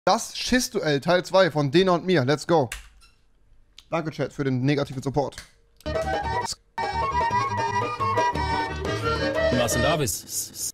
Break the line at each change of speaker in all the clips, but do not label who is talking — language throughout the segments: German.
Das Schiss-Duell Teil 2 von Dena und mir. Let's go. Danke, Chat, für den negativen Support.
Was denn da bist?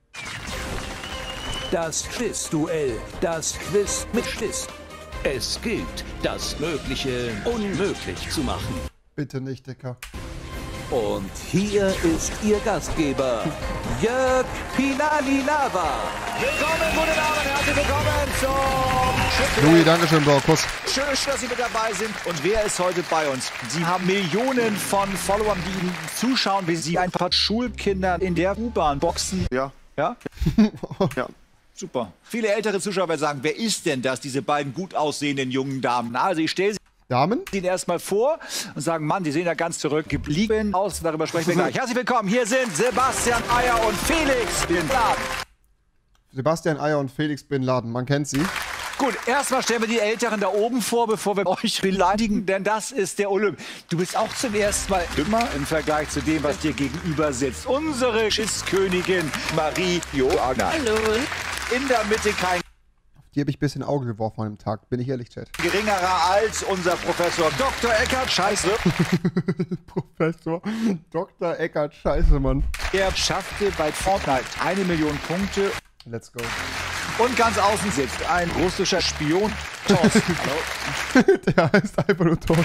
Das Quiz-Duell. Das Quiz mit Schiss. Es gilt, das Mögliche unmöglich zu machen.
Bitte nicht, Dicker.
Und hier ist Ihr Gastgeber, Jörg Pilarilava.
Willkommen, guten Abend, herzlich willkommen zum
Louis, dankeschön, Bro. Kuss.
Schön, dass Sie mit dabei sind. Und wer ist heute bei uns? Sie haben Millionen von Followern, die Ihnen zuschauen, wie Sie ein paar Schulkinder in der U-Bahn boxen.
Ja.
Ja?
Ja.
Super. Viele ältere Zuschauer werden sagen, wer ist denn das, diese beiden gut aussehenden jungen Damen? Also ich stelle
Damen?
Ihnen erstmal vor und sagen, Mann, die sehen ja ganz zurückgeblieben aus. Darüber sprechen wir gleich. Herzlich willkommen, hier sind Sebastian Eier und Felix Bin Laden.
Sebastian Eier und Felix Bin Laden, man kennt sie.
Gut, erstmal stellen wir die Älteren da oben vor, bevor wir euch beleidigen, denn das ist der Olymp. Du bist auch zum ersten Mal dümmer im Vergleich zu dem, was dir gegenüber sitzt. Unsere Schisskönigin Marie Joanna.
Hallo.
In der Mitte kein
Die habe ich ein bisschen Auge geworfen an dem Tag, bin ich ehrlich, Chat.
geringerer als unser Professor Dr. Eckert. Scheiße.
Professor Dr. Eckert, scheiße, Mann.
Er schaffte bei Fortnite 1 Million Punkte.
Let's go.
Und ganz außen sitzt ein russischer Spion. Thorsten. Hallo.
Der heißt einfach nur Thorsten.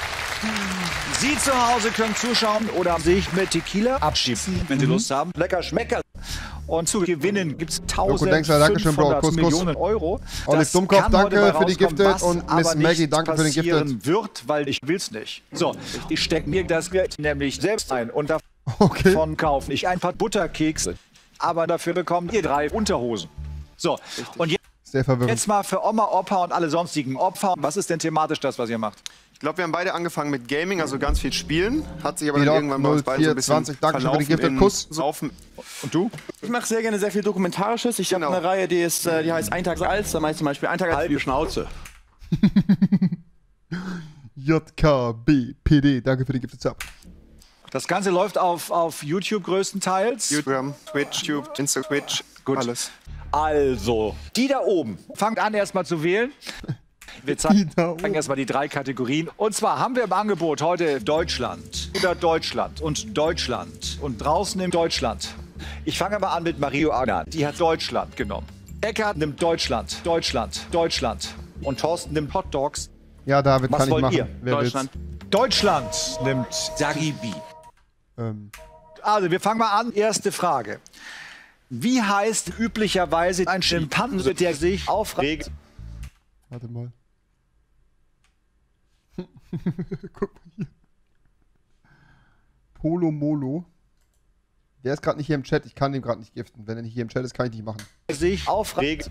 Sie zu Hause können zuschauen oder sich mit Tequila abschießen, wenn Sie Lust haben. Lecker Schmecker. Und zu gewinnen gibt es
Dankeschön, Bro.
1.500
Kuss, Kuss.
Millionen Euro.
Olive
Das
Dummkopf,
kann heute
danke
bei
für die
rauskommen,
Gifted
was
und
aber
Miss Maggie,
nicht
danke für den Gifted.
passieren wird, weil ich will's nicht. So, ich stecke mir das Geld nämlich selbst ein und
Okay.
davon kaufe ich ein paar Butterkekse. Aber dafür bekommt ihr 3 Unterhosen. So, und
Sehr verwirrend.
jetzt mal für Oma, Opa und alle sonstigen Opfer. Was ist denn thematisch das, was ihr macht?
Ich glaube, wir haben beide angefangen mit Gaming, also ganz viel Spielen. Hat sich aber
Vlog
dann irgendwann bei uns beiden so ein bisschen
0420, danke für den
verlaufen
Gifted
in
Kuss.
Saufen.
Und du?
Ich mache sehr gerne sehr viel Dokumentarisches. Ich habe
Genau.
eine Reihe, die heißt Ein Tag als. Da mache ich zum Beispiel Ein Tag als für die Schnauze.
JKBPD, danke für die Gifted Sub.
Das Ganze läuft auf YouTube größtenteils.
Instagram, Twitch, YouTube, Insta, Twitch,
Gut.
alles.
Also, die da oben. Fangt an erstmal zu wählen. Wir
Die da
zeigen
oben.
erstmal die 3 Kategorien. Und zwar haben wir im Angebot heute Deutschland oder Deutschland und Deutschland und draußen in Deutschland. Ich fange mal an mit Mario Agnan. Die hat Deutschland genommen. Eckart nimmt Deutschland, Deutschland, Deutschland. Und Thorsten nimmt Hot Dogs.
Ja, David,
Was
kann ich
wollt
machen.
ihr?
Wer
Deutschland.
Deutschland nimmt Dagi B. Also, wir fangen mal an. Erste Frage. Wie heißt üblicherweise ein Schimpanse, der sich aufregt?
Warte mal. Guck mal hier. Polo Molo. Der ist gerade nicht hier im Chat, ich kann den gerade nicht giften. Wenn er nicht hier im Chat ist, kann ich nicht machen.
Sich aufregt.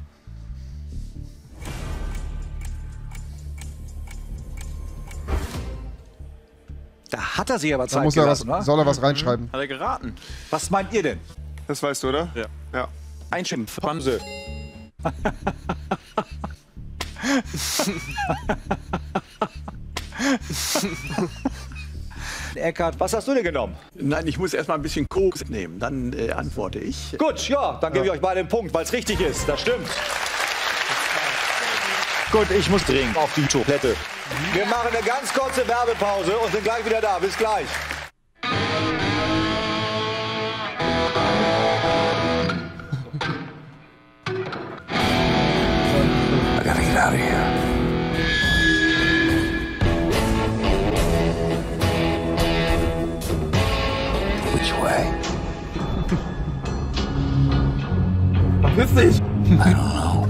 Da hat er sich aber
Da
Zeit
muss er was,
gelassen, wa?
soll er was reinschreiben.
Hat er geraten?
Was meint ihr denn?
Das weißt du, oder?
Ja.
Ja.
Ein Schimpanse.
Eckart, was hast du denn genommen?
Nein, ich muss erstmal ein bisschen Koks nehmen, dann antworte ich.
Gut, ja, dann gebe ich euch beide den Punkt, weil es richtig ist. Das stimmt. Gut, ich muss dringend auf die Toilette. Wir machen eine ganz kurze Werbepause und sind gleich wieder da. Bis gleich.
I gotta get out of here. Which way?
Verpiss dich!
I don't know.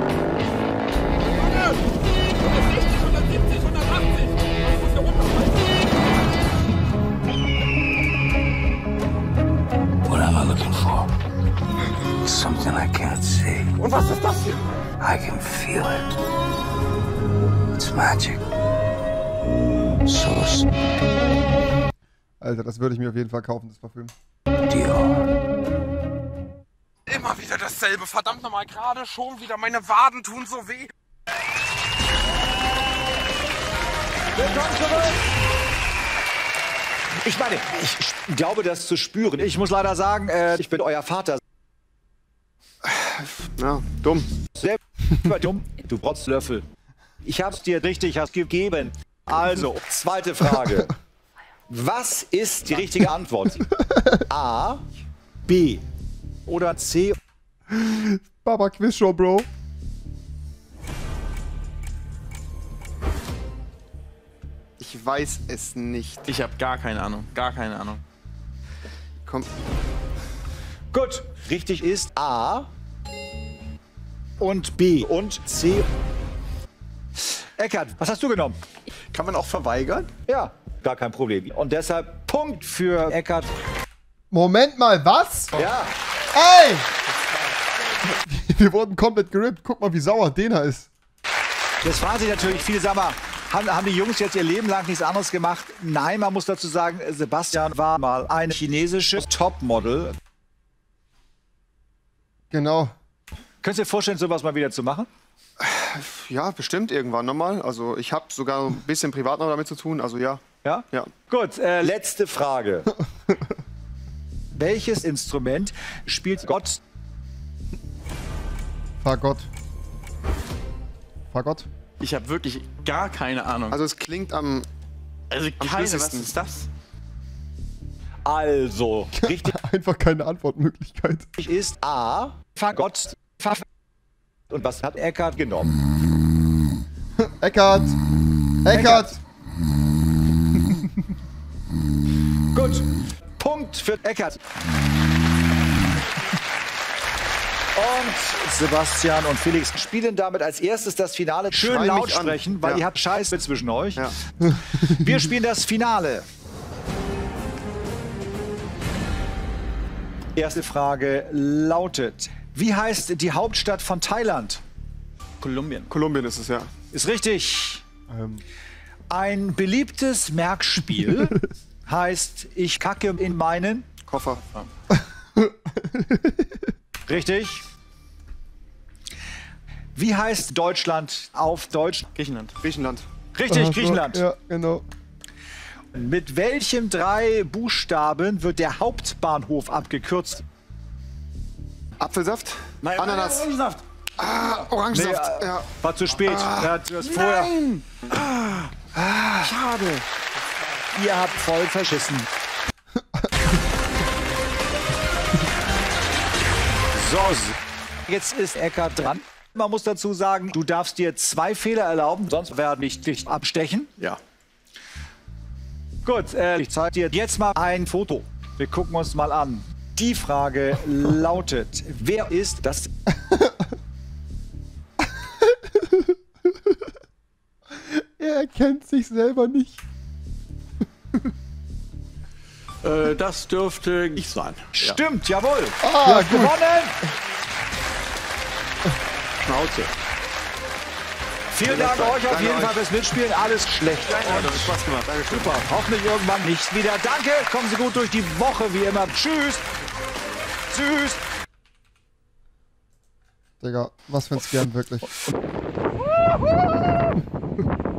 What am I looking for? Something I can't see.
Und was ist das hier?
I can feel it. It's magic. So
Alter, das würde ich mir auf jeden Fall kaufen, das Parfüm.
Dior.
Immer wieder dasselbe. Verdammt nochmal, gerade schon wieder. Meine Waden tun so weh.
Willkommen zurück. Ich meine, ich glaube, das zu spüren. Ich muss leider sagen, ich bin euer Vater.
Ja, dumm.
Sehr Dumm, du Protzlöffel. Ich hab's dir richtig gegeben. Also, zweite Frage. Was ist die richtige Antwort? A, B oder C?
Baba Quizshow, Bro.
Ich weiß es nicht.
Ich habe gar keine Ahnung. Gar keine Ahnung.
Komm.
Gut, richtig ist A und B und C. Eckart, was hast du genommen?
Kann man auch verweigern?
Ja, gar kein Problem. Und deshalb Punkt für Eckart.
Moment mal, was?
Ja,
Ey! Wir wurden komplett gerippt. Guck mal, wie sauer Dena ist.
das fragen sich natürlich viele, sag mal, haben die Jungs jetzt ihr Leben lang nichts anderes gemacht? Nein, man muss dazu sagen, Sebastian war mal ein chinesisches Topmodel.
Genau.
Könntest du dir vorstellen, sowas mal wieder zu machen?
Ja, bestimmt irgendwann nochmal. Also ich habe sogar ein bisschen privat noch damit zu tun. Also ja.
Ja?
Ja.
Gut, letzte Frage. Welches Instrument spielt Gott?
Fagott. Fagott?
Ich habe wirklich gar keine Ahnung.
Also es klingt am...
Also
am
keine, was
flüssigsten.
ist das?
Also, richtig
Einfach keine Antwortmöglichkeit.
ist A, Fagott. Und was hat Eckart genommen?
Eckart! Eckart!
Gut, Punkt für Eckart. Und Sebastian und Felix spielen damit als erstes das Finale. Schön
Schrei
laut
mich an.
sprechen, weil
Ja.
ihr habt Scheiße zwischen euch.
Ja.
Wir spielen das Finale. Erste Frage lautet: Wie heißt die Hauptstadt von Thailand?
Kolumbien.
Kolumbien ist es, ja.
Ist richtig. Ein beliebtes Merkspiel heißt: Ich kacke in meinen.
Koffer.
Richtig. Wie heißt Deutschland auf Deutsch?
Griechenland.
Griechenland.
Richtig, Griechenland.
Ja, genau.
Mit welchen 3 Buchstaben wird der Hauptbahnhof abgekürzt?
Apfelsaft.
Nein,
Ananas.
Orangensaft.
Orangensaft.
Nee,
ja.
War zu spät. Er hat das vorher.
Schade.
Ihr habt voll verschissen. So, jetzt ist Eckart dran. Man muss dazu sagen, du darfst dir 2 Fehler erlauben, sonst werde ich dich abstechen.
Ja.
Gut, ich zeige dir jetzt mal ein Foto. Wir gucken uns mal an. Die Frage lautet: Wer ist das?
Er erkennt sich selber nicht.
Das dürfte ich sein.
Stimmt, jawohl.
Ah, gut.
Gewonnen!
Schnauze.
Vielen Dank euch auf jeden Fall fürs Mitspielen. Alles schlecht.
Ja, das hat Spaß gemacht. Dankeschön.
Super. Hoffentlich irgendwann nicht wieder. Danke. Kommen Sie gut durch die Woche, wie immer. Tschüss. Tschüss.
Digga, was für ein Scam, wirklich.